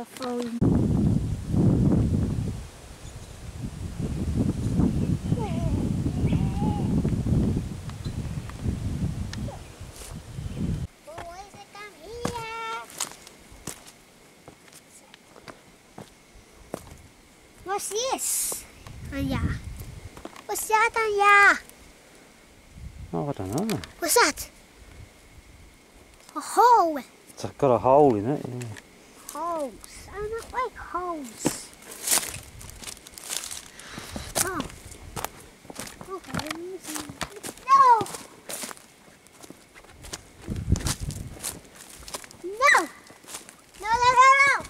are falling. What's this? Anja? What's that, Anja? Oh, I don't know. What's that? A hole. It's got a hole in it, yeah. Holes. I don't like holes. Oh. Okay. No! No! No, no, no, no!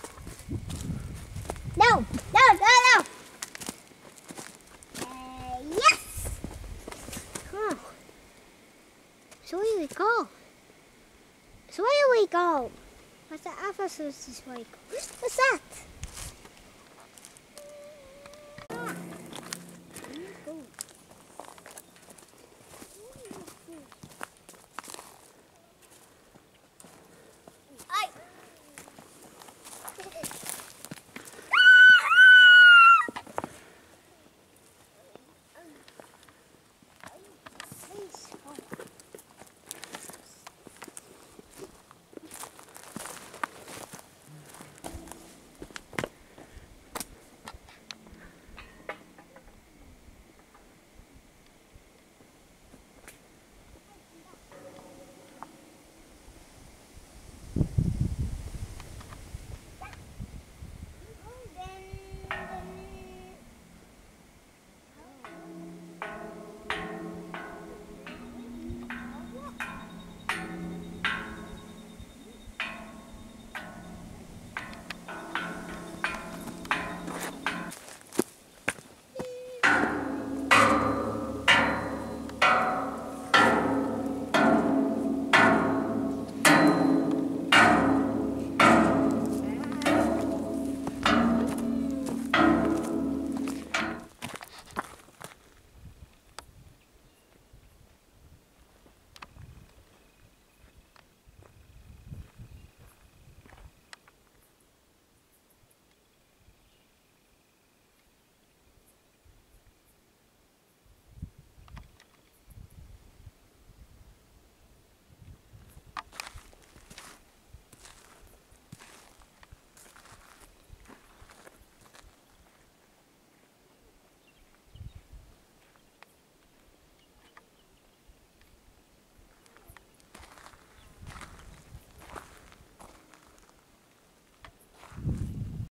No! No, no, no! Yes! Oh. So where do we go? So where do we go? What's the other this way? What's that?